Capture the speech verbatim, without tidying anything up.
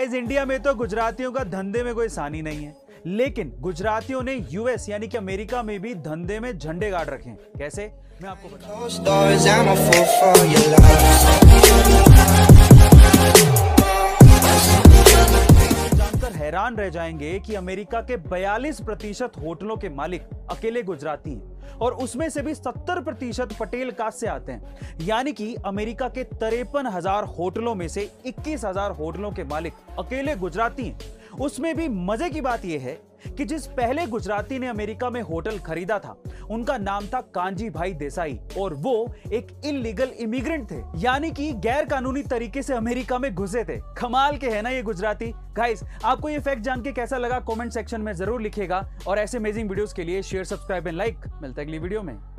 Guys India में तो गुजरातियों का धंधे में कोई सानी नहीं है, लेकिन गुजरातियों ने यूएस यानी कि अमेरिका में भी धंधे में झंडे गाड़ रखे हैं। कैसे, मैं आपको जानकर हैरान रह जाएंगे कि अमेरिका के बयालीस प्रतिशत होटलों के मालिक अकेले गुजराती हैं और उसमें से भी सत्तर प्रतिशत पटेल कास्ट से आते हैं। यानी कि अमेरिका के तिरपन हजार होटलों में से इक्कीस हजार होटलों के मालिक अकेले गुजराती हैं। उसमें भी मजे की बात यह है कि जिस पहले गुजराती ने अमेरिका में होटल खरीदा था उनका नाम था कांजी भाई देसाई और वो एक इलीगल इमिग्रेंट थे, यानी कि गैर कानूनी तरीके से अमेरिका में घुसे थे। कमाल के है ना ये गुजराती। गाइस, आपको ये फैक्ट जान के कैसा लगा कमेंट सेक्शन में जरूर लिखिएगा और ऐसे अमेजिंग वीडियोस के लिए शेयर, सब्सक्राइब एंड लाइक। मिलता है अगली वीडियो में।